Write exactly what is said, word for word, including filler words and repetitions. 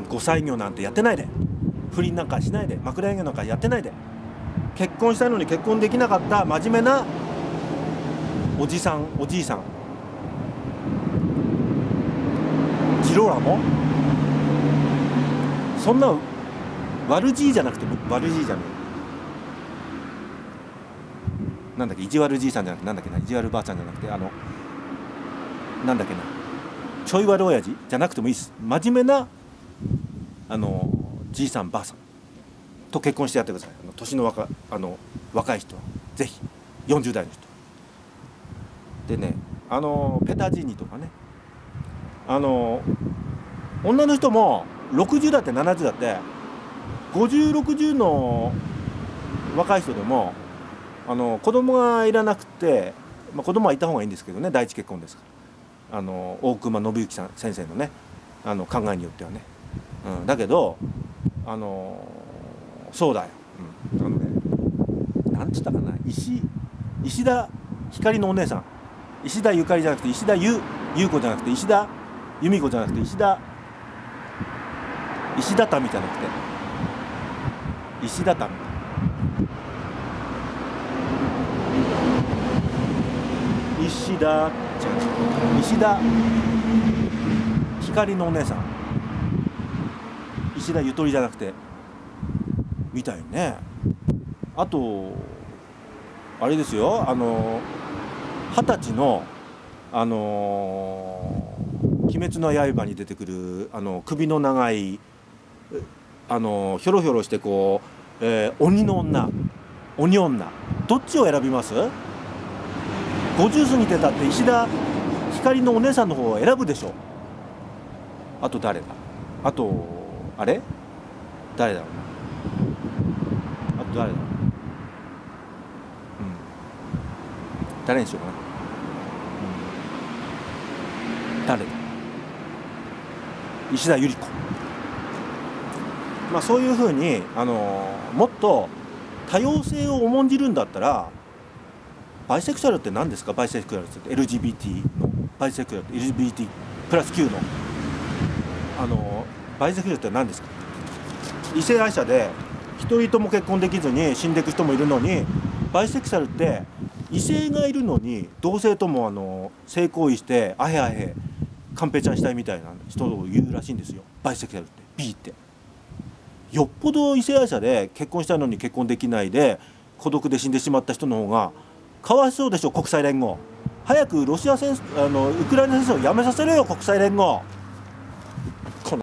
後妻業なんてやってないで、不倫なんかしないで、枕営業なんかやってないで、結婚したいのに結婚できなかった真面目なおじさんおじいさん、ジローラもそんな悪じいじゃなくて悪じいじゃない、なんだっけ、意地悪じいさんじゃなくてなんだっけな、意地悪ばあちゃんじゃなくて、あのなんだっけな、ちょい悪親父じゃなくてもいいです。真面目なあのじいさんばあさんと結婚してやってください。あの年の若あの若い人はぜひよんじゅう代の人でね、あのペタジーニとかね、あの女の人もろくじゅうだってななじゅうだってごじゅうろくじゅうの若い人でもあの子供がいらなくて、まあ、子供はいた方がいいんですけどね、第一結婚ですから、あの大隈信之さん先生のねあの考えによってはね、うん、だけどあのそうだよ、うん、あのね、なんつったかな、石石田ひかりのお姉さん、石田ゆかりじゃなくて石田ゆ優子じゃなくて石田由美子じゃなくて石田石田民じゃなくて石田民、石田じゃなくて石田ひかりのお姉さん、石田ゆとりじゃなくてみたいね。あとあれですよ、あの二十歳のあの「鬼滅の刃」に出てくるあの首の長いあのひょろひょろしてこう、えー、鬼の女鬼女、どっちを選びます？ごじゅう過ぎてたって石田ひかりのお姉さんの方を選ぶでしょ。あと誰だ、あとあれ誰だろうな、あと誰だろう、うん、誰にしようかな、うん、誰だ、石田ゆり子。まあそういうふうにあのもっと多様性を重んじるんだったら、バイセクシャルって何ですか？バイセクシャルって エルジービーティー のバイセクシャルって エルジービーティー プラスきゅうのあのバイセクシャルって何ですか？異性愛者で一人とも結婚できずに死んでいく人もいるのに、バイセクシャルって異性がいるのに同性ともあの性行為してあへあへカンペちゃんしたいみたいな人を言うらしいんですよ、バイセクシャルって。 B ってよっぽど異性愛者で結婚したのに結婚できないで孤独で死んでしまった人の方がかわいそうでしょ。国際連合早くロシア戦あのウクライナ戦争をやめさせろよ、国際連合。